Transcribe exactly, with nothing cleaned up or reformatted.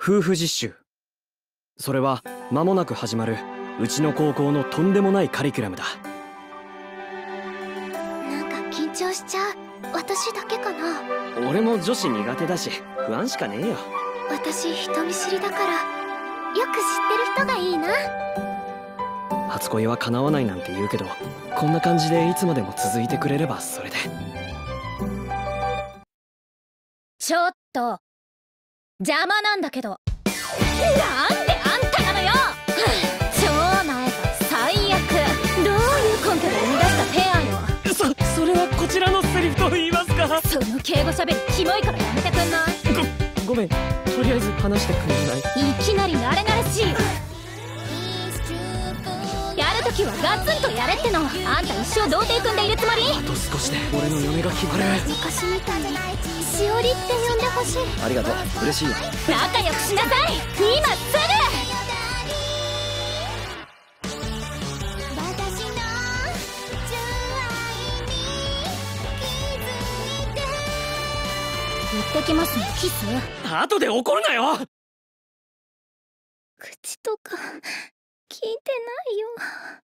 夫婦実習。それは間もなく始まるうちの高校のとんでもないカリキュラムだ。 なんか緊張しちゃう。私だけかな。 俺も女子苦手だし不安しかねえよ。 私人見知りだからよく知ってる人がいいな。 初恋は叶わないなんて言うけど、こんな感じでいつまでも続いてくれればそれで。 ちょっと邪魔なんだけど。なんであんたなのよ。超なえば最悪。どういう根拠で生み出した提案よ。 そそれはこちらのセリフと言いますか。 その敬語しゃべりキモいからやめてくんない？ ごごめん、とりあえず話してくれない？ いきなり慣れ慣れしい。やるときはガツンとやれっての。あんた一生童貞組んでいるつもり？ あと少しで俺の嫁が決まる。 昔みたいにしおりって呼んでほしい。 ありがとう、嬉しいよ。 仲良くしなさい今すぐ。行ってきますね。キス？ 後で怒るなよ。 口とか聞いてないよ。